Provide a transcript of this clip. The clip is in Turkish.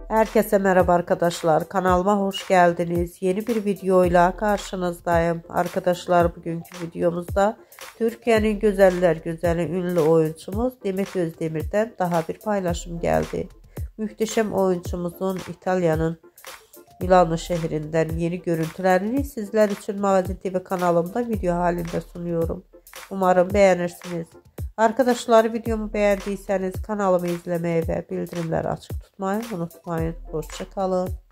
Herkese merhaba arkadaşlar. Kanalıma hoş geldiniz. Yeni bir videoyla karşınızdayım. Arkadaşlar bugünkü videomuzda Türkiye'nin güzeller güzeli ünlü oyuncumuz Demet Özdemir'den daha bir paylaşım geldi. Muhteşem oyuncumuzun İtalya'nın Milano şehrinden yeni görüntülerini sizler için Magazin TV kanalımda video halinde sunuyorum. Umarım beğenirsiniz. Arkadaşlar videomu beğendiyseniz kanalımı izlemeyi ve bildirimleri açık tutmayı unutmayın. Hoşça kalın.